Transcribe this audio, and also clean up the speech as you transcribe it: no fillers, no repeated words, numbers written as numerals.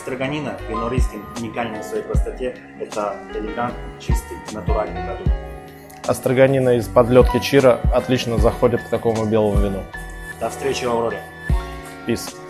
Строганина, вино Рискин, уникальное в своей простоте. Это элегант, чистый, натуральный продукт. А строганина из подлетки Чиро отлично заходит к такому белому вину. До встречи в Авроре. Peace.